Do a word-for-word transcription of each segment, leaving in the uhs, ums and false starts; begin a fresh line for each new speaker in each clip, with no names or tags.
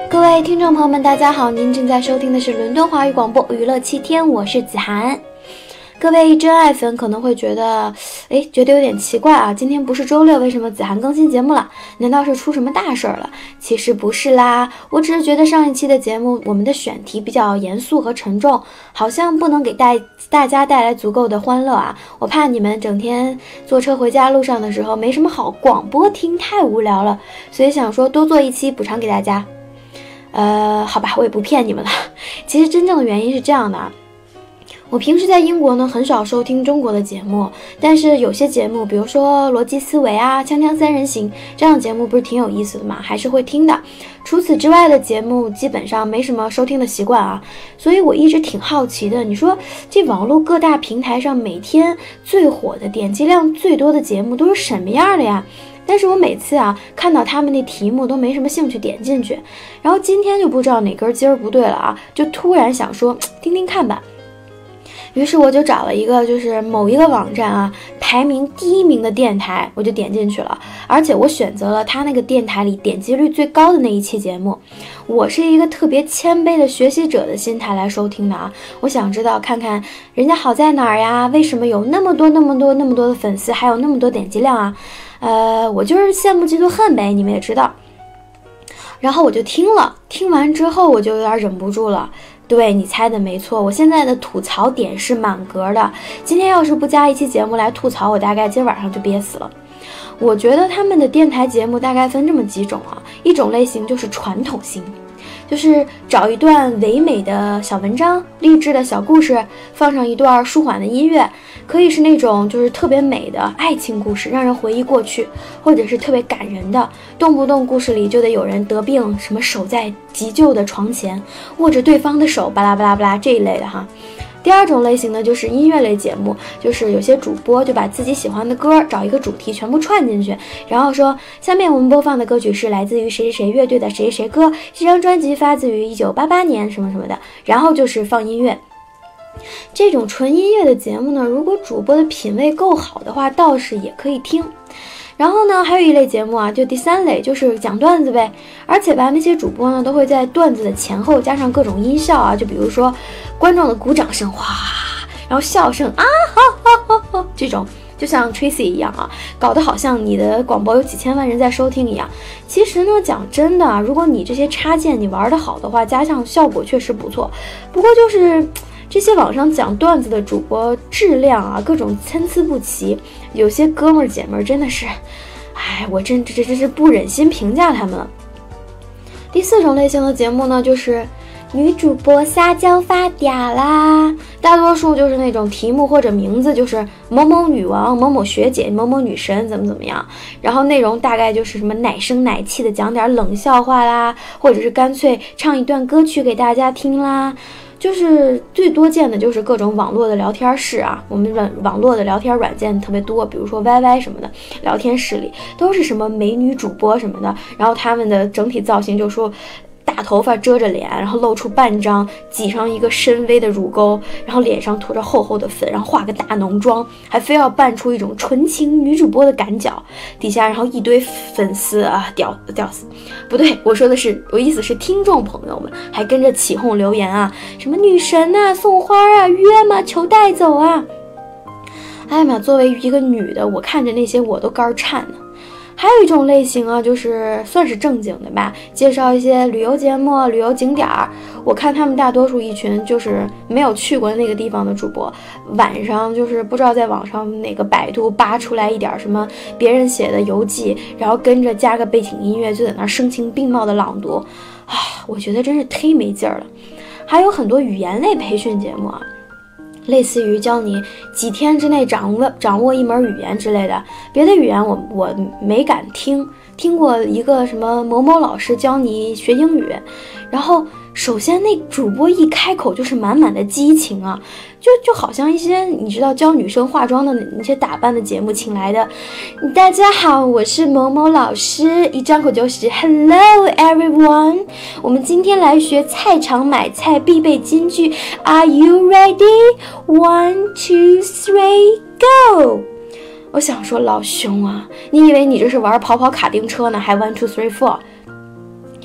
各位听众朋友们，大家好，您正在收听的是伦敦华语广播娱乐七天，我是子涵。各位真爱粉可能会觉得，哎，觉得有点奇怪啊，今天不是周六，为什么子涵更新节目了？难道是出什么大事儿了？其实不是啦，我只是觉得上一期的节目我们的选题比较严肃和沉重，好像不能给大大家带来足够的欢乐啊，我怕你们整天坐车回家路上的时候没什么好广播听，太无聊了，所以想说多做一期补偿给大家。呃，好吧，我也不骗你们了。其实真正的原因是这样的啊，我平时在英国呢很少收听中国的节目，但是有些节目，比如说逻辑思维啊、锵锵三人行这样的节目不是挺有意思的嘛，还是会听的。除此之外的节目基本上没什么收听的习惯啊，所以我一直挺好奇的。你说这网络各大平台上每天最火的、点击量最多的节目都是什么样的呀？但是我每次啊看到他们那题目都没什么兴趣点进去，然后今天就不知道哪根筋儿不对了啊，就突然想说听听看吧。于是我就找了一个就是某一个网站啊排名第一名的电台，我就点进去了，而且我选择了他那个电台里点击率最高的那一期节目。我是一个特别谦卑的学习者的心态来收听的啊，我想知道看看人家好在哪儿呀，为什么有那么多那么多那么多的粉丝，还有那么多点击量啊，呃，我就是羡慕嫉妒恨呗，你们也知道。然后我就听了，听完之后我就有点忍不住了。对，你猜的没错，我现在的吐槽点是满格的。今天要是不加一期节目来吐槽，我大概今晚上就憋死了。我觉得他们的电台节目大概分这么几种啊，一种类型就是传统型，就是找一段唯美的小文章、励志的小故事，放上一段舒缓的音乐，可以是那种就是特别美的爱情故事，让人回忆过去，或者是特别感人的，动不动故事里就得有人得病，什么守在急救的床前，握着对方的手，巴拉巴拉巴拉这一类的哈。第二种类型呢，就是音乐类节目，就是有些主播就把自己喜欢的歌找一个主题全部串进去，然后说下面我们播放的歌曲是来自于谁谁谁乐队的谁谁谁歌，这张专辑发自于一九八八年什么什么的，然后就是放音乐。这种纯音乐的节目呢，如果主播的品味够好的话，倒是也可以听。然后呢，还有一类节目啊，就第三类，就是讲段子呗。而且吧，那些主播呢，都会在段子的前后加上各种音效啊，就比如说观众的鼓掌声，哗，然后笑声啊，哈哈哈哈，这种就像 Tracy 一样啊，搞得好像你的广播有几千万人在收听一样。其实呢，讲真的啊，如果你这些插件你玩得好的话，加上效果确实不错。不过就是这些网上讲段子的主播质量啊，各种参差不齐，有些哥们儿姐们儿真的是，哎，我真这这是不忍心评价他们了。第四种类型的节目呢，就是女主播撒娇发嗲啦，大多数就是那种题目或者名字就是某某女王、某某学姐、某某女神怎么怎么样，然后内容大概就是什么奶声奶气的讲点冷笑话啦，或者是干脆唱一段歌曲给大家听啦。就是最多见的就是各种网络的聊天室啊，我们软网络的聊天软件特别多，比如说 Y Y 什么的，聊天室里都是什么美女主播什么的，然后他们的整体造型就说大头发遮着脸，然后露出半张，挤上一个深 V 的乳沟，然后脸上涂着厚厚的粉，然后化个大浓妆，还非要扮出一种纯情女主播的感觉，底下然后一堆粉丝啊，屌屌丝，不对，我说的是，我意思是听众朋友们还跟着起哄留言啊，什么女神啊，送花啊，约吗？求带走啊！哎呀妈，作为一个女的，我看着那些我都肝颤呢。还有一种类型啊，就是算是正经的吧，介绍一些旅游节目、旅游景点儿。我看他们大多数一群就是没有去过那个地方的主播，晚上就是不知道在网上哪个百度扒出来一点什么别人写的游记，然后跟着加个背景音乐就在那声情并茂的朗读，啊，我觉得真是忒没劲儿了。还有很多语言类培训节目啊，类似于教你几天之内掌握掌握一门语言之类的，别的语言我我没敢听，听过一个什么某某老师教你学英语，然后首先那主播一开口就是满满的激情啊，就就好像一些你知道教女生化妆的那些打扮的节目请来的，大家好，我是某某老师，一张口就是 Hello everyone， 我们今天来学菜场买菜必备金句 Are you ready? One, two, three, go！ 我想说老兄啊，你以为你这是玩跑跑卡丁车呢，还 one two three four？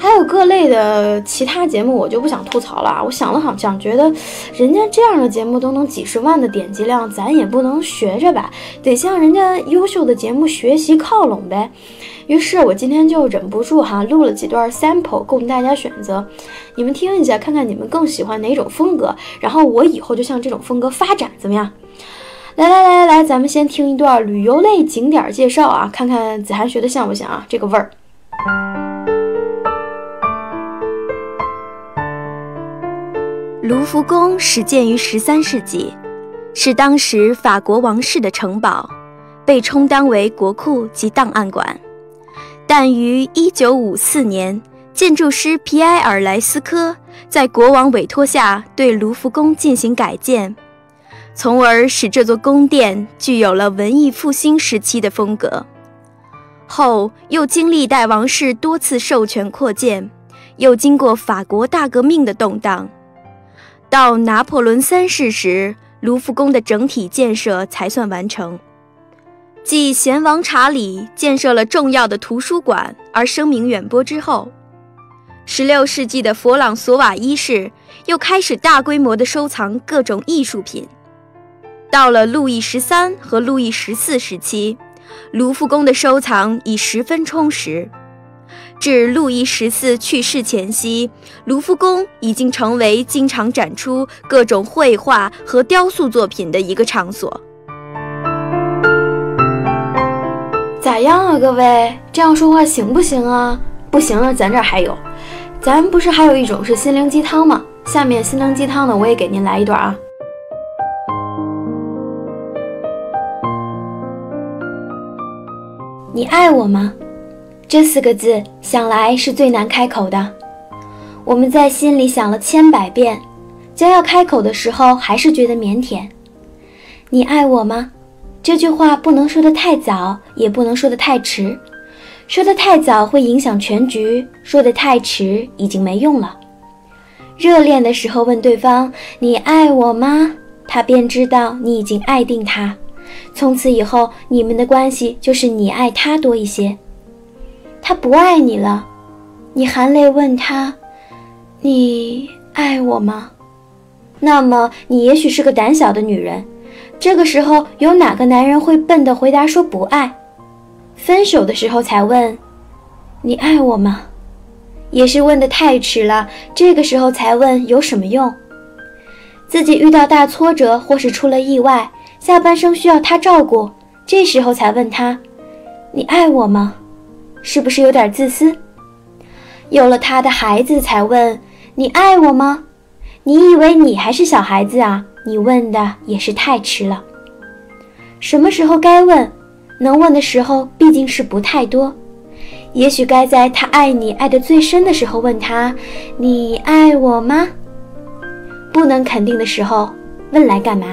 还有各类的其他节目我就不想吐槽了，我想了想想觉得人家这样的节目都能几十万的点击量，咱也不能学着吧，得向人家优秀的节目学习靠拢呗。于是我今天就忍不住哈录了几段 sample 供大家选择，你们听一下看看你们更喜欢哪种风格，然后我以后就向这种风格发展，怎么样？来来来来来，咱们先听一段旅游类景点介绍啊，看看子涵学的像不像啊，这个味儿。
卢浮宫始建于十三世纪，是当时法国王室的城堡，被充当为国库及档案馆。但于一九五四年，建筑师皮埃尔莱斯科在国王委托下对卢浮宫进行改建，从而使这座宫殿具有了文艺复兴时期的风格。后又经历代王室多次授权扩建，又经过法国大革命的动荡，到拿破仑三世时，卢浮宫的整体建设才算完成。继贤王查理建设了重要的图书馆而声名远播之后，十六世纪的弗朗索瓦一世又开始大规模地收藏各种艺术品。到了路易十三和路易十四时期，卢浮宫的收藏已十分充实。至路易十四去世前夕，卢浮宫已经成为经常展出各种绘画和雕塑作品的一个场所。
咋样啊，各位？这样说话行不行啊？不行了，咱这儿还有，咱不是还有一种是心灵鸡汤吗？下面心灵鸡汤呢，我也给您来一段啊。你爱我吗？这四个字想来是最难开口的，我们在心里想了千百遍，将要开口的时候还是觉得腼腆。你爱我吗？这句话不能说得太早，也不能说得太迟，说得太早会影响全局，说得太迟已经没用了。热恋的时候问对方你爱我吗，他便知道你已经爱定他，从此以后你们的关系就是你爱他多一些。他不爱你了，你含泪问他你爱我吗？那么你也许是个胆小的女人，这个时候有哪个男人会笨地回答说不爱？分手的时候才问你爱我吗？也是问得太迟了，这个时候才问有什么用？自己遇到大挫折或是出了意外，下半生需要他照顾，这时候才问他你爱我吗？是不是有点自私？有了他的孩子才问你爱我吗？你以为你还是小孩子啊？你问的也是太迟了。什么时候该问？能问的时候毕竟是不太多，也许该在他爱你爱得最深的时候问他你爱我吗？不能肯定的时候问来干嘛？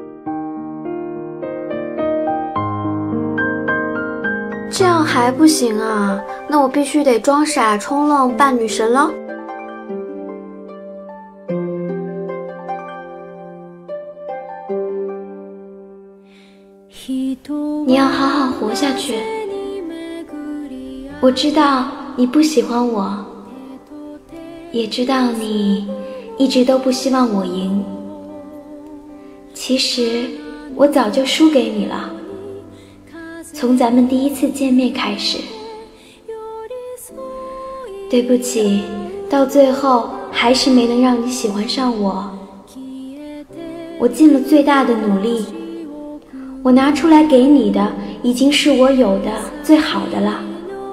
这样还不行啊，那我必须得装傻充愣扮女神了。你要好好活下去。我知道你不喜欢我，也知道你一直都不希望我赢。其实我早就输给你了，从咱们第一次见面开始。对不起，到最后还是没能让你喜欢上我。我尽了最大的努力，我拿出来给你的已经是我有的最好的了。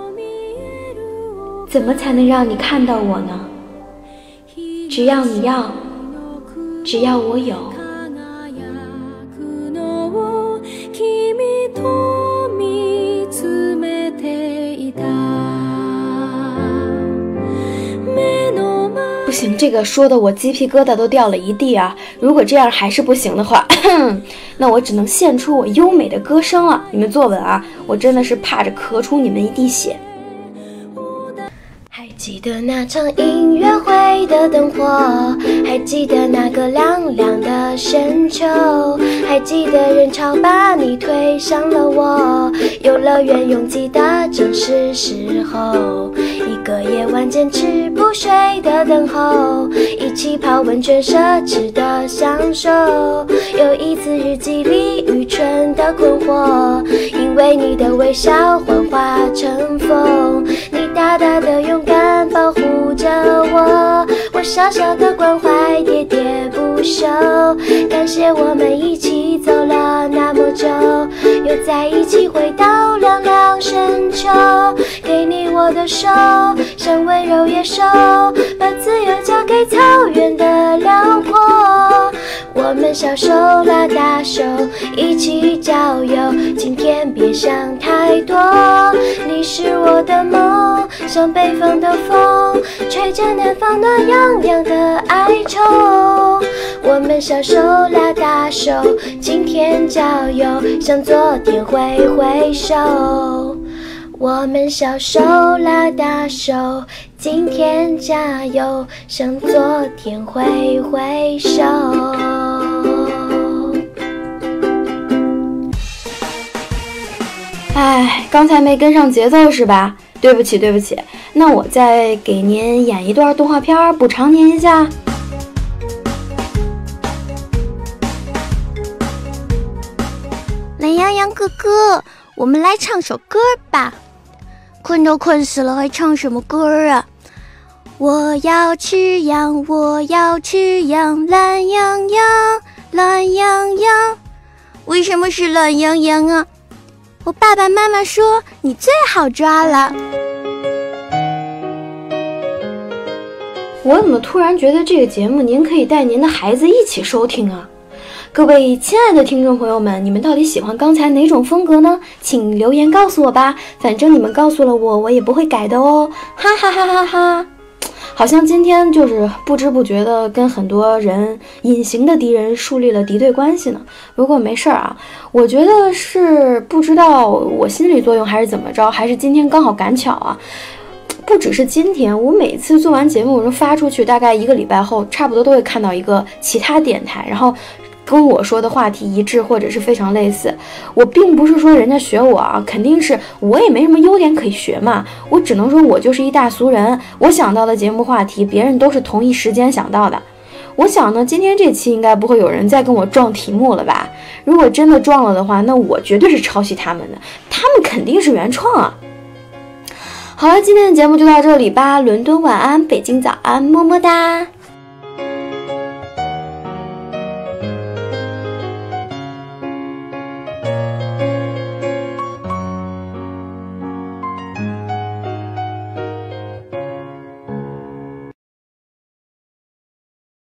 怎么才能让你看到我呢？只要你要，只要我有。不行，这个说的我鸡皮疙瘩都掉了一地啊！如果这样还是不行的话，那我只能献出我优美的歌声了。你们坐稳啊，我真的是怕着咳出你们一滴血。 记得那场音乐会的灯火，还记得那个凉凉的深秋，还记得人潮把你推向了我，游乐园拥挤的正是时候，一个夜晚坚持不睡的等候，一起泡温泉奢侈的享受，有一次日记里愚蠢的困惑，因为你的微笑幻化成风，你大大的勇敢保护着我，我小小的关怀喋喋不休，感谢我们一起走了那么久，又在一起回到凉凉深秋，给你我的手，像温柔野兽，把自由交给草原的辽阔，我们小手拉大手，一起郊游，今天别想太多，你是我的梦，像北方的风，吹着南方暖洋洋的哀愁，我们小手拉大手，今天郊游，像昨天挥挥手，我们小手拉大手，今天加油，像昨天挥挥手。哎，刚才没跟上节奏是吧？对不起对不起，那我再给您演一段动画片补偿您一下。
懒羊羊哥哥，我们来唱首歌吧。困都困死了，还唱什么歌啊？我要吃羊，我要吃羊，懒羊羊，懒羊羊。为什么是懒羊羊啊？我爸爸妈妈说你最好抓了。
我怎么突然觉得这个节目您可以带您的孩子一起收听啊？各位亲爱的听众朋友们，你们到底喜欢刚才哪种风格呢？请留言告诉我吧，反正你们告诉了我，我也不会改的哦，哈哈哈哈哈。好像今天就是不知不觉的跟很多人隐形的敌人树立了敌对关系呢。不过没事儿啊，我觉得是不知道我心理作用还是怎么着，还是今天刚好赶巧啊。不只是今天，我每次做完节目我就发出去，大概一个礼拜后差不多都会看到一个其他电台，然后跟我说的话题一致或者是非常类似。我并不是说人家学我啊，肯定是我也没什么优点可以学嘛，我只能说我就是一大俗人，我想到的节目话题别人都是同一时间想到的。我想呢，今天这期应该不会有人再跟我撞题目了吧？如果真的撞了的话，那我绝对是抄袭他们的，他们肯定是原创啊。好了，今天的节目就到这里吧，伦敦晚安，北京早安，么么哒。